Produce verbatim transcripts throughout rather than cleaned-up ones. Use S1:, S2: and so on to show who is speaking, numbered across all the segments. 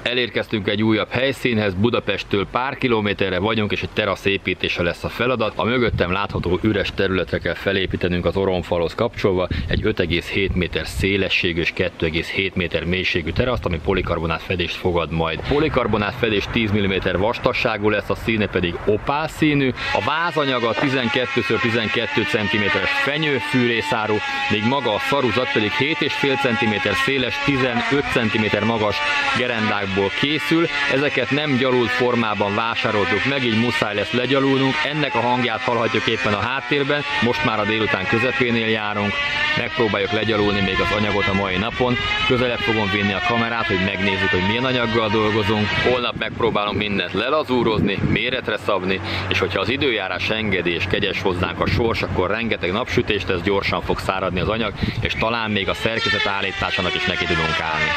S1: Elérkeztünk egy újabb helyszínhez, Budapesttől pár kilométerre vagyunk, és egy terasz építése lesz a feladat. A mögöttem látható üres területre kell felépítenünk az oromfalhoz kapcsolva egy öt egész hét méter szélességű és kettő egész hét méter mélységű teraszt, ami polikarbonát fedést fogad majd. A polikarbonát fedés tíz milliméter vastagságú lesz, a színe pedig opál színű. A vázanyaga tizenkettő szög tizenkettő centiméteres fenyőfűrészárú, míg maga a szaruzat pedig hét egész öt centiméter széles, tizenöt centiméter magas gerendákból készül. Ezeket nem gyalult formában vásároltuk meg, így muszáj lesz legyalulnunk. Ennek a hangját hallhatjuk éppen a háttérben. Most már a délután közepénél járunk. Megpróbáljuk legyalulni még az anyagot a mai napon. Közelebb fogom vinni a kamerát, hogy megnézzük, hogy milyen anyaggal dolgozunk. Holnap megpróbálunk mindent lelazúrozni, méretre szabni, és hogyha az időjárás engedi és kegyes hozzánk a sors, akkor rengeteg napsütést, ez gyorsan fog száradni az anyag, és talán még a szerkezet állításának is neki tudunk állni.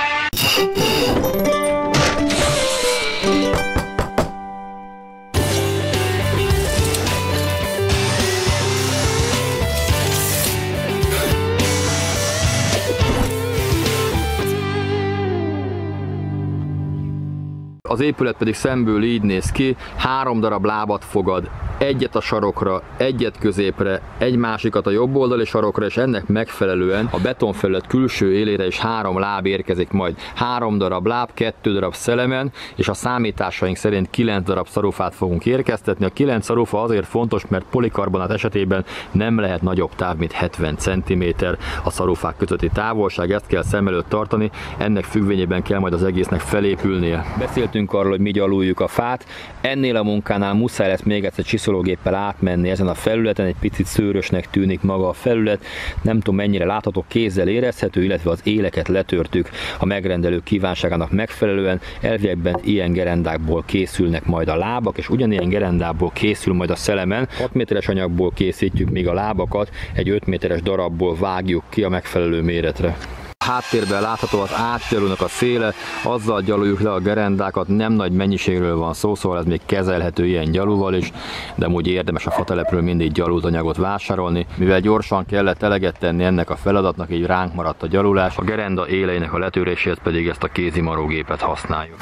S1: Az épület pedig szemből így néz ki, három darab lábat fogad, egyet a sarokra, egyet középre, egy másikat a jobb oldali sarokra, és ennek megfelelően a betonfelület külső élére is három láb érkezik majd. Három darab láb, kettő darab szelemen, és a számításaink szerint kilenc darab szarufát fogunk érkeztetni. A kilenc szarufa azért fontos, mert polikarbonát esetében nem lehet nagyobb táv, mint hetven centiméter a szarufák közötti távolság, ezt kell szem előtt tartani, ennek függvényében kell majd az egésznek felépülnie. Beszéltünk arról, hogy mi gyaluljuk a fát, ennél a munkánál muszáj lesz még egyszer csiszológéppel átmenni ezen a felületen, egy picit szőrösnek tűnik maga a felület, nem tudom mennyire látható, kézzel érezhető, illetve az éleket letörtük a megrendelő kívánságának megfelelően. Elviekben ilyen gerendákból készülnek majd a lábak, és ugyanilyen gerendából készül majd a szelemen. hat méteres anyagból készítjük, míg a lábakat egy öt méteres darabból vágjuk ki a megfelelő méretre. Háttérben látható az átgyalulnak a széle, azzal gyaluljuk le a gerendákat, nem nagy mennyiségről van szó, szóval ez még kezelhető ilyen gyalúval is, de úgy érdemes a fatelepről mindig gyalult anyagot vásárolni. Mivel gyorsan kellett eleget tenni ennek a feladatnak, így ránk maradt a gyalulás, a gerenda éleinek a letöréséhez pedig ezt a kézimarógépet használjuk.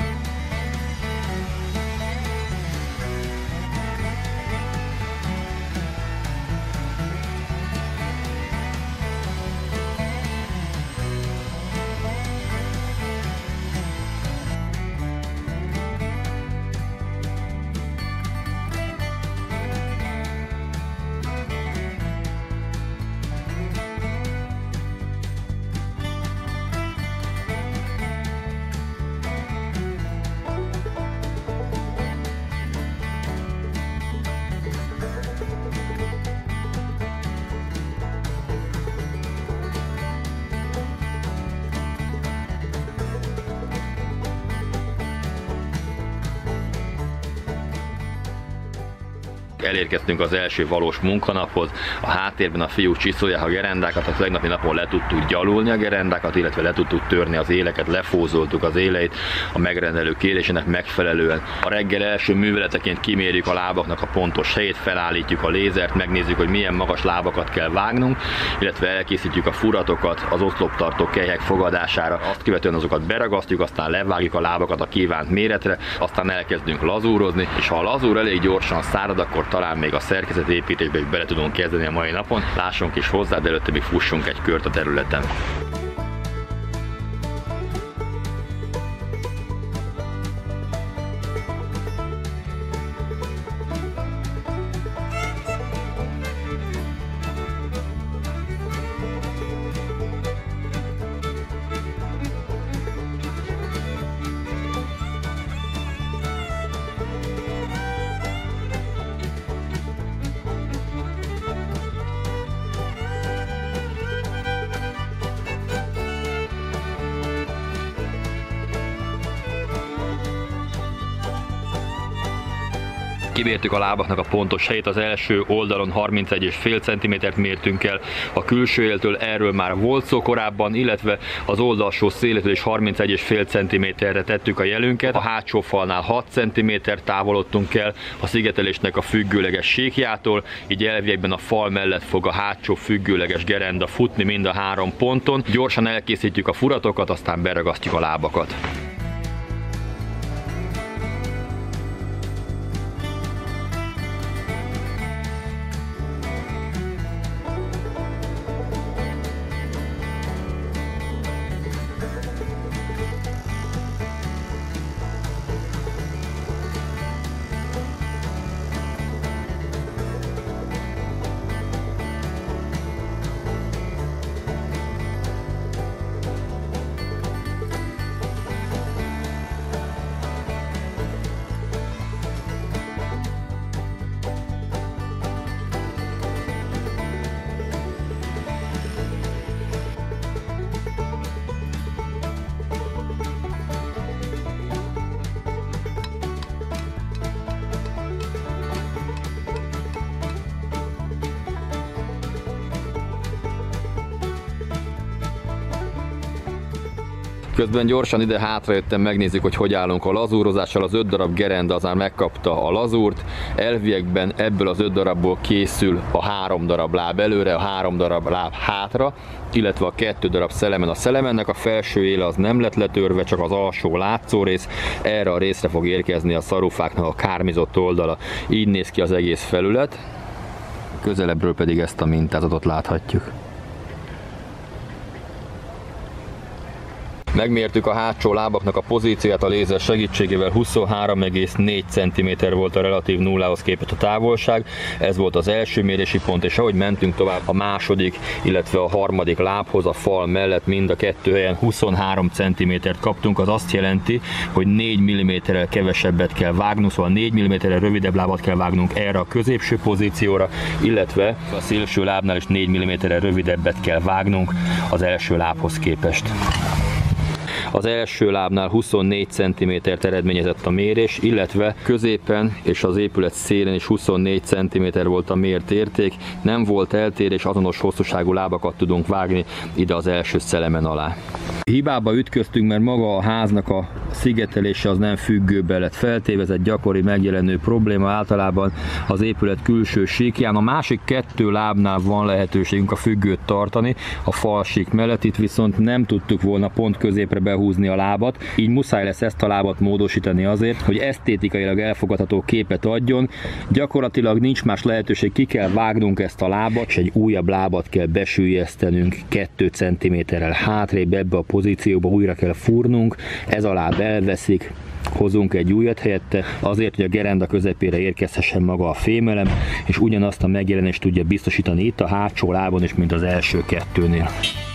S1: Elérkeztünk az első valós munkanaphoz. A háttérben a fiúk csiszolják a gerendákat, a tegnapi napon le tudtuk gyalulni a gerendákat, illetve le tudtuk törni az éleket, lefózoltuk az éleit a megrendelő kérésének megfelelően. A reggel első műveleteként kimérjük a lábaknak a pontos helyét, felállítjuk a lézert, megnézzük, hogy milyen magas lábakat kell vágnunk, illetve elkészítjük a furatokat az oszloptartó kelyhek fogadására. Azt követően azokat beragasztjuk, aztán levágjuk a lábakat a kívánt méretre, aztán elkezdünk lazúrozni, és ha a lazúr elég gyorsan szárad, akkor talán még a szerkezetépítésbe is bele tudunk kezdeni a mai napon. Lássunk is hozzá, de előtte még fussunk egy kört a területen. Kimértük a lábaknak a pontos helyét, az első oldalon harmincegy egész öt centimétert mértünk el a külső éltől, erről már volt szó korábban, illetve az oldalsó szélétől is harmincegy egész öt centiméterre tettük a jelünket. A hátsó falnál hat centiméter távolodtunk el a szigetelésnek a függőleges síkjától, így elviekben a fal mellett fog a hátsó függőleges gerenda futni mind a három ponton. Gyorsan elkészítjük a furatokat, aztán beragasztjuk a lábakat. Közben gyorsan ide hátrajöttem, megnézzük, hogy hogy állunk a lazúrozással. Az öt darab gerenda az már megkapta a lazúrt. Elviekben ebből az öt darabból készül a három darab láb előre, a három darab láb hátra, illetve a kettő darab szelemen. A szelemennek a felső éle az nem lett letörve, csak az alsó látszórész. Erre a részre fog érkezni a szarufáknak a kármizott oldala. Így néz ki az egész felület. Közelebbről pedig ezt a mintázatot láthatjuk. Megmértük a hátsó lábaknak a pozícióját a lézer segítségével, huszonhárom egész négy centiméter volt a relatív nullához képest a távolság. Ez volt az első mérési pont, és ahogy mentünk tovább a második, illetve a harmadik lábhoz a fal mellett mind a kettő helyen huszonhárom centimétert kaptunk. Az azt jelenti, hogy négy milliméterrel kevesebbet kell vágnunk, szóval négy milliméterrel rövidebb lábat kell vágnunk erre a középső pozícióra, illetve a szélső lábnál is négy milliméterrel rövidebbet kell vágnunk az első lábhoz képest. Az első lábnál huszonnégy centimétert eredményezett a mérés, illetve középen és az épület szélén is huszonnégy centiméter volt a mért érték. Nem volt eltérés, azonos hosszúságú lábakat tudunk vágni ide az első szelemen alá. Hibába ütköztünk, mert maga a háznak a szigetelése az nem függőbe lett feltéve, ez egy gyakori megjelenő probléma általában az épület külső síkján. A másik kettő lábnál van lehetőségünk a függőt tartani, a falsík mellett, itt viszont nem tudtuk volna pont középre behúzni a lábat, így muszáj lesz ezt a lábat módosítani azért, hogy esztétikailag elfogadható képet adjon. Gyakorlatilag nincs más lehetőség, ki kell vágnunk ezt a lábat, és egy újabb lábat kell besüllyesztenünk kettő centiméterrel hátrébb, ebbe a pozícióba újra kell fúrnunk, ez a láb elveszik, hozunk egy újat helyette, azért, hogy a gerenda közepére érkezhessen maga a fémelem, és ugyanazt a megjelenést tudja biztosítani itt a hátsó lábon is, mint az első kettőnél.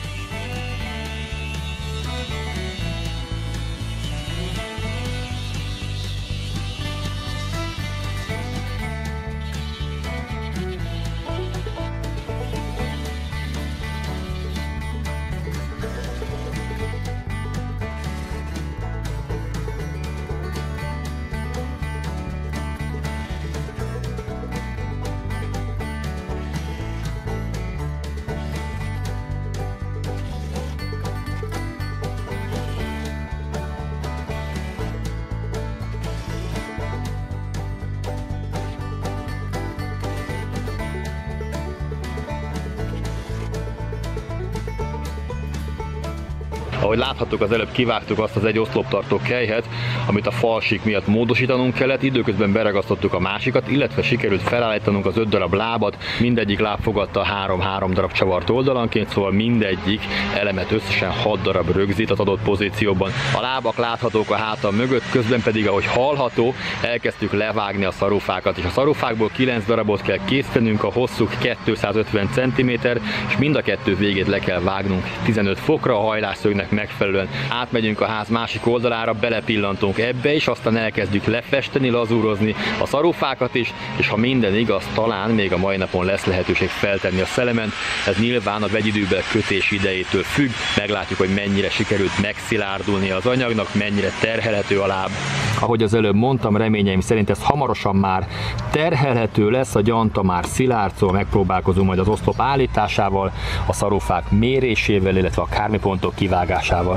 S1: Ahogy láthattuk, az előbb kivágtuk azt az egy oszloptartó kelyhet, amit a falsík miatt módosítanunk kellett, időközben beragasztottuk a másikat, illetve sikerült felállítanunk az öt darab lábat, mindegyik láb fogadta három-három darab csavart oldalanként, szóval mindegyik elemet összesen hat darab rögzít az adott pozícióban. A lábak láthatók a hátam mögött, közben pedig, ahogy hallható, elkezdtük levágni a szarufákat, és a szarufákból kilenc darabot kell készítenünk, a hosszuk kétszázötven centiméter, és mind a kettő végét le kell vágnunk tizenöt fokra, a hajlásszögnek megfelelően. Átmegyünk a ház másik oldalára, belepillantunk ebbe, és aztán elkezdjük lefesteni, lazúrozni a szarufákat is, és ha minden igaz, talán még a mai napon lesz lehetőség feltenni a szellement. Ez nyilván a vegyidőbeli kötés idejétől függ, meglátjuk, hogy mennyire sikerült megszilárdulni az anyagnak, mennyire terhelhető a láb. Ahogy az előbb mondtam, reményeim szerint ez hamarosan már terhelhető lesz, a gyanta már szilárd, szóval megpróbálkozunk majd az oszlop állításával, a szarufák mérésével, illetve a kármipontok kivágásával.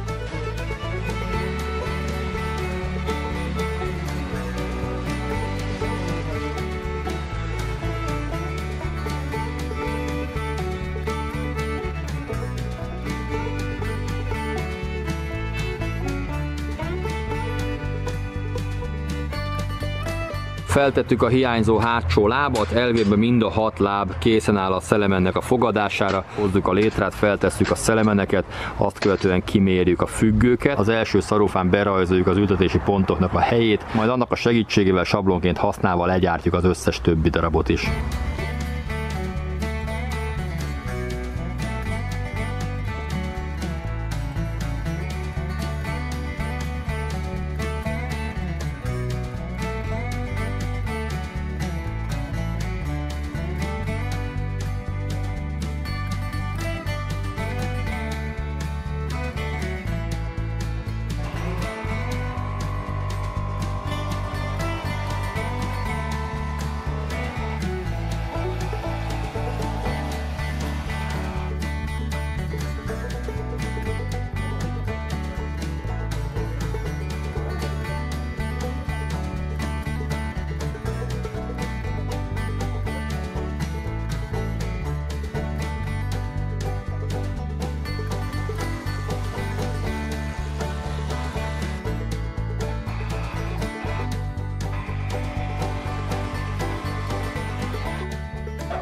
S1: Feltettük a hiányzó hátsó lábat, elvégben mind a hat láb készen áll a szelemennek a fogadására. Hozzuk a létrát, feltesszük a szelemeneket, azt követően kimérjük a függőket. Az első szarufán berajzoljuk az ültetési pontoknak a helyét, majd annak a segítségével sablonként használva legyártjuk az összes többi darabot is.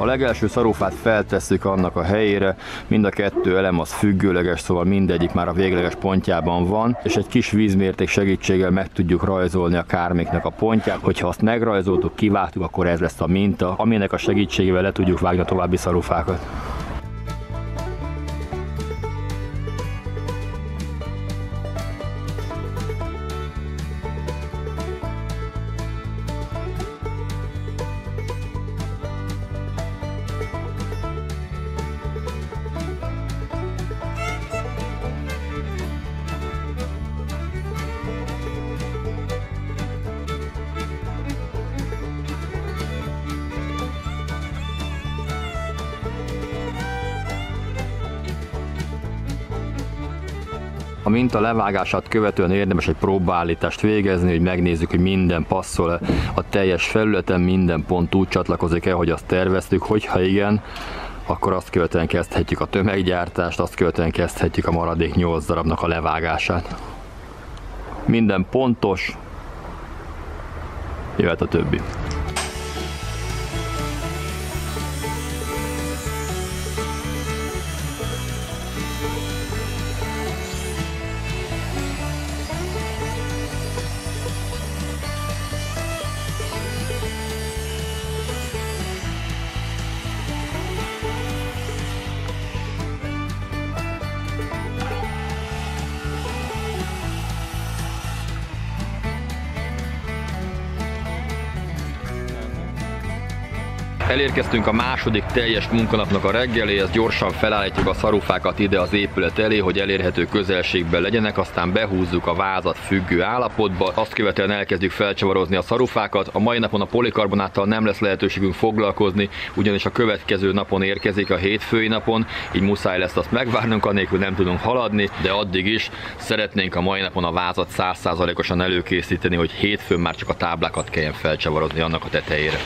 S1: A legelső szarufát feltesszük annak a helyére, mind a kettő elem az függőleges, szóval mindegyik már a végleges pontjában van, és egy kis vízmérték segítségével meg tudjuk rajzolni a kárméknek a pontját. Hogyha azt megrajzoltuk, kivágtuk, akkor ez lesz a minta, aminek a segítségével le tudjuk vágni a további szarufákat. A minta levágását követően érdemes egy próbaállítást végezni, hogy megnézzük, hogy minden passzol-e a teljes felületen, minden pont úgy csatlakozik-e, hogy azt terveztük, hogyha igen, akkor azt követően kezdhetjük a tömeggyártást, azt követően kezdhetjük a maradék nyolc darabnak a levágását. Minden pontos, jöhet a többi. Elérkeztünk a második teljes munkanapnak a reggeléhez, gyorsan felállítjuk a szarufákat ide az épület elé, hogy elérhető közelségben legyenek, aztán behúzzuk a vázat függő állapotba, azt követően elkezdjük felcsavarozni a szarufákat. A mai napon a polikarbonáttal nem lesz lehetőségünk foglalkozni, ugyanis a következő napon érkezik, a hétfői napon, így muszáj lesz azt megvárnunk, anélkül nem tudunk haladni, de addig is szeretnénk a mai napon a vázat száz százalékosan előkészíteni, hogy hétfőn már csak a táblákat kelljen felcsavarozni annak a tetejére.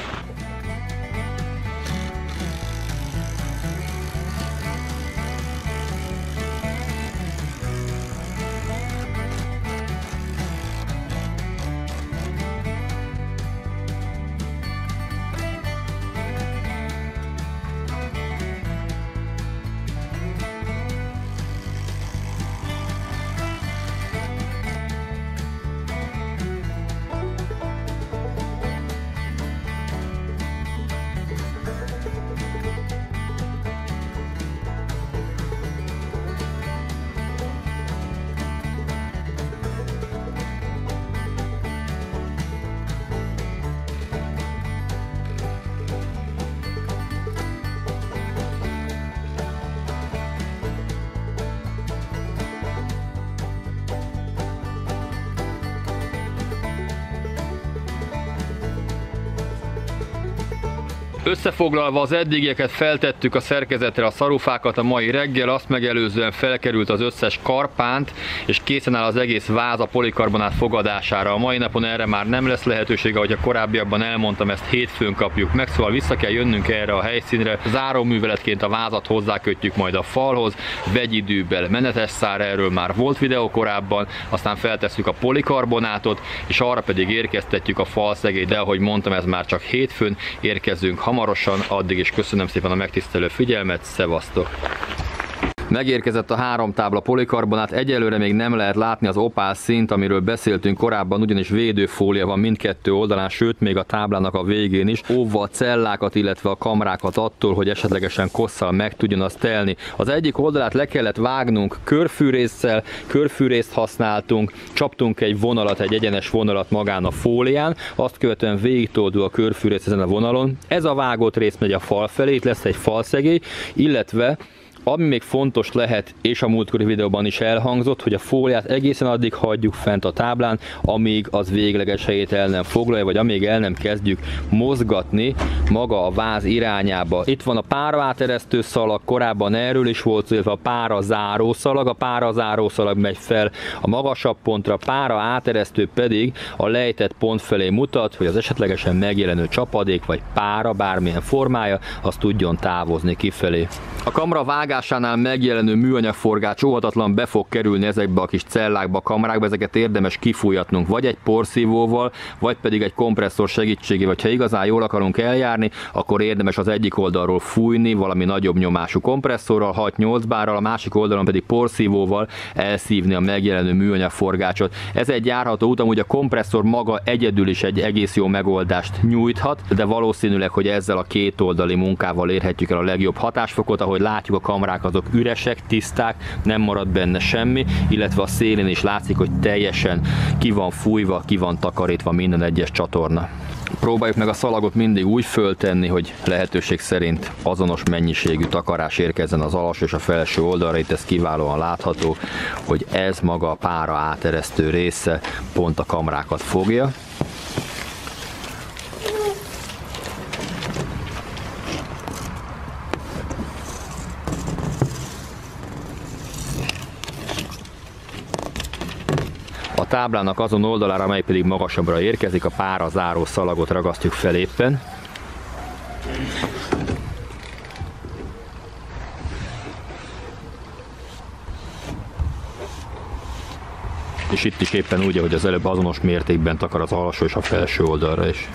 S1: Összefoglalva az eddigieket, feltettük a szerkezetre a szarufákat a mai reggel, azt megelőzően felkerült az összes karpánt, és készen áll az egész váz a polikarbonát fogadására. A mai napon erre már nem lesz lehetősége, ahogy a korábbiakban elmondtam, ezt hétfőn kapjuk meg, szóval vissza kell jönnünk erre a helyszínre. Záróműveletként a vázat hozzákötjük majd a falhoz, vegyidővel menetes szár, erről már volt videó korábban, aztán feltesszük a polikarbonátot, és arra pedig érkeztetjük a falszegélyt, de ahogy mondtam, ez már csak hétfőn, érkezünk hamarosan, addig is köszönöm szépen a megtisztelő figyelmet, szevasztok! Megérkezett a három tábla polikarbonát, egyelőre még nem lehet látni az opál színt, amiről beszéltünk korábban, ugyanis védőfólia van mindkettő oldalán, sőt még a táblának a végén is, óvva a cellákat, illetve a kamrákat attól, hogy esetlegesen kosszal meg tudjon azt telni. Az egyik oldalát le kellett vágnunk körfűrésszel, körfűrészt használtunk, csaptunk egy vonalat, egy egyenes vonalat magán a fólián, azt követően végigtoldul a körfűrész ezen a vonalon. Ez a vágott rész megy a fal felé, itt lesz egy falszegély, illetve ami még fontos lehet, és a múltkori videóban is elhangzott, hogy a fóliát egészen addig hagyjuk fent a táblán, amíg az végleges helyét el nem foglalja, vagy amíg el nem kezdjük mozgatni maga a váz irányába. Itt van a pára áteresztő szalag, korábban erről is volt, illetve a pára zárószalag. A pára zárószalag megy fel a magasabb pontra, a pára áteresztő pedig a lejtett pont felé mutat, hogy az esetlegesen megjelenő csapadék, vagy pára, bármilyen formája, az tudjon távozni kifelé. A kamra vágás forgásánál megjelenő műanyag forgács óhatatlan be fog kerülni ezekbe a kis cellákba, kamrákba, ezeket érdemes kifújatnunk, vagy egy porszívóval, vagy pedig egy kompresszor segítségével. Ha igazán jól akarunk eljárni, akkor érdemes az egyik oldalról fújni valami nagyobb nyomású kompresszorral, hat-nyolc bárral, a másik oldalon pedig porszívóval elszívni a megjelenő műanyag forgácsot. Ez egy járható út, amúgy a kompresszor maga egyedül is egy egész jó megoldást nyújthat, de valószínűleg, hogy ezzel a kétoldali munkával érhetjük el a legjobb hatásfokot. Ahogy látjuk, a kamrák azok üresek, tiszták, nem marad benne semmi, illetve a szélén is látszik, hogy teljesen ki van fújva, ki van takarítva minden egyes csatorna. Próbáljuk meg a szalagot mindig úgy föltenni, hogy lehetőség szerint azonos mennyiségű takarás érkezzen az alsó és a felső oldalra. Itt ez kiválóan látható, hogy ez maga a pára áteresztő része pont a kamrákat fogja. A táblának azon oldalára, amely pedig magasabbra érkezik, a pára záró szalagot ragasztjuk fel éppen. És itt is éppen úgy, ahogy az előbb, azonos mértékben takar az alsó és a felső oldalra is.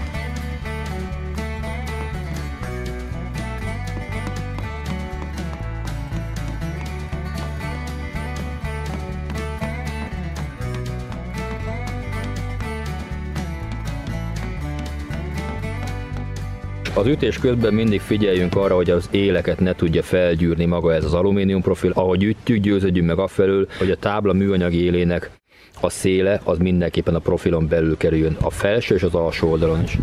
S1: Az ütés közben mindig figyeljünk arra, hogy az éleket ne tudja felgyűrni maga ez az alumínium profil. Ahogy ütjük, győződjünk meg afelől, hogy a tábla műanyag élének a széle az mindenképpen a profilon belül kerüljön, a felső és az alsó oldalon is.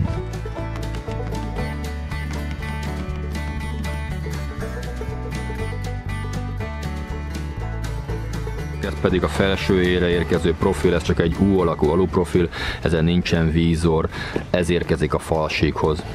S1: Ez pedig a felső ére érkező profil, ez csak egy U alakú aluprofil, ezen nincsen vízor, ez érkezik a falsíkhoz.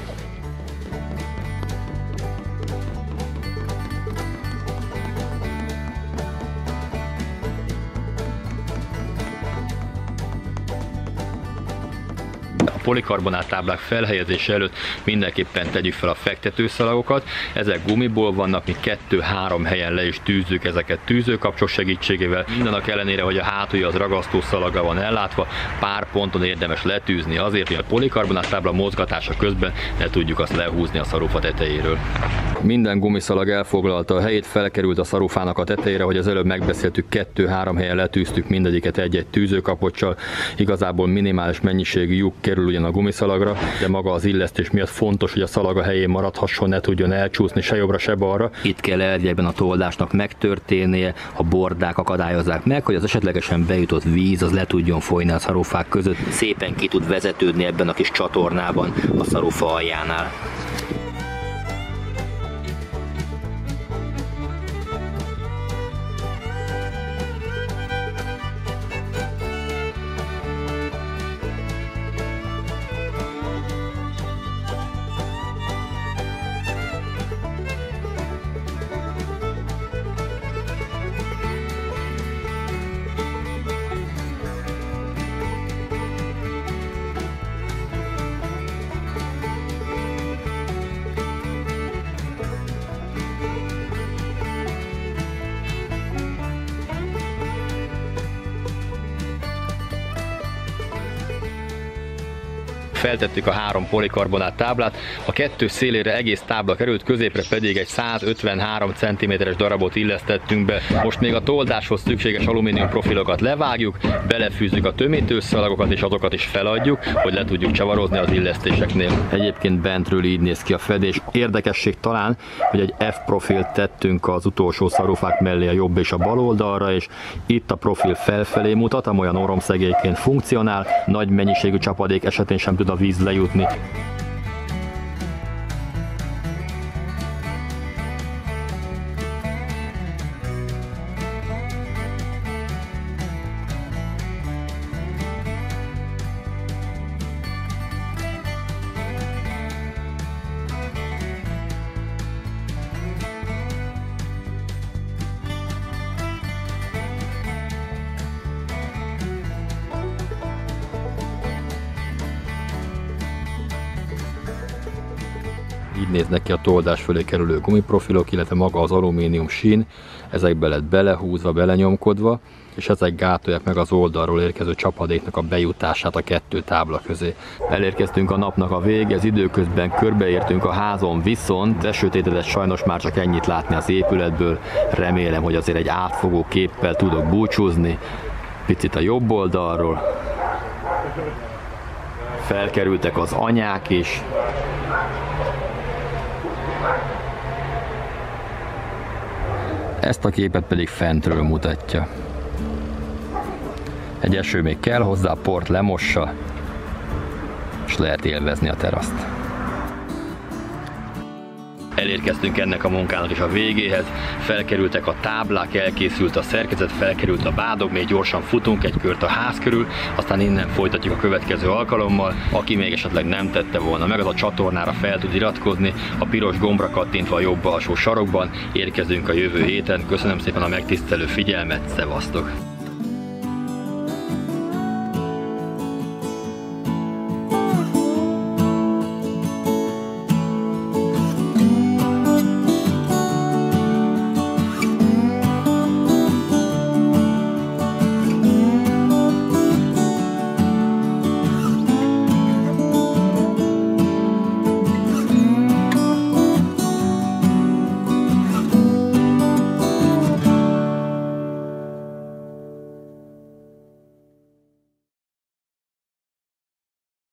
S1: Polikarbonát táblák felhelyezése előtt mindenképpen tegyük fel a fektetőszalagokat. Ezek gumiból vannak, mi kettő-három helyen le is tűzzük ezeket tűzőkapcsok segítségével. Mindannak ellenére, hogy a hátulja az ragasztó szalaggal van ellátva, pár ponton érdemes letűzni azért, hogy a polikarbonát tábla mozgatása közben ne tudjuk azt lehúzni a szarufa tetejéről. Minden gumiszalag elfoglalta a helyét, felkerült a szarufának a tetejére, hogy az előbb megbeszéltük, kettő-három helyen letűztük mindegyiket egy-egy tűzőkapocsal. Igazából minimális mennyiségű lyuk kerül ugyan a gumiszalagra, de maga az illesztés miatt fontos, hogy a szalag a helyén maradhasson, ne tudjon elcsúszni se jobbra, se balra. Itt kell elviekben a toldásnak megtörténnie, a bordák akadályozzák meg, hogy az esetlegesen bejutott víz az le tudjon folyni a szarufák között, szépen ki tud vezetődni ebben a kis csatornában a szarufa aljánál. Feltettük a három polikarbonát táblát, a kettő szélére egész tábla került, középre pedig egy százötvenhárom centiméteres darabot illesztettünk be. Most még a toldáshoz szükséges alumínium profilokat levágjuk, belefűzzük a tömítőszalagokat és azokat is feladjuk, hogy le tudjuk csavarozni az illesztéseknél. Egyébként bentről így néz ki a fedés. Érdekesség talán, hogy egy F profilt tettünk az utolsó szarufák mellé a jobb és a bal oldalra, és itt a profil felfelé mutat, amolyan oromszegélyként funkcionál, nagy mennyiségű csapadék esetén sem tud a víz lejutni. Így néznek ki a toldás fölé kerülő gumiprofilok, illetve maga az alumínium sín, ezekbe lett belehúzva, belenyomkodva, és ezek gátolják meg az oldalról érkező csapadéknak a bejutását a kettő tábla közé. Elérkeztünk a napnak a végéhez, időközben körbeértünk a házon, viszont esőtétedett sajnos már csak ennyit látni az épületből. Remélem, hogy azért egy átfogó képpel tudok búcsúzni. Picit a jobb oldalról. Felkerültek az anyák is. Ezt a képet pedig fentről mutatja. Egy eső még kell hozzá, a port lemossa, és lehet élvezni a teraszt. Elérkeztünk ennek a munkának is a végéhez, felkerültek a táblák, elkészült a szerkezet, felkerült a bádog, még gyorsan futunk egy kört a ház körül, aztán innen folytatjuk a következő alkalommal. Aki még esetleg nem tette volna meg, az a csatornára fel tud iratkozni, a piros gombra kattintva a jobb alsó sarokban. Érkezünk a jövő héten, köszönöm szépen a megtisztelő figyelmet, szevasztok!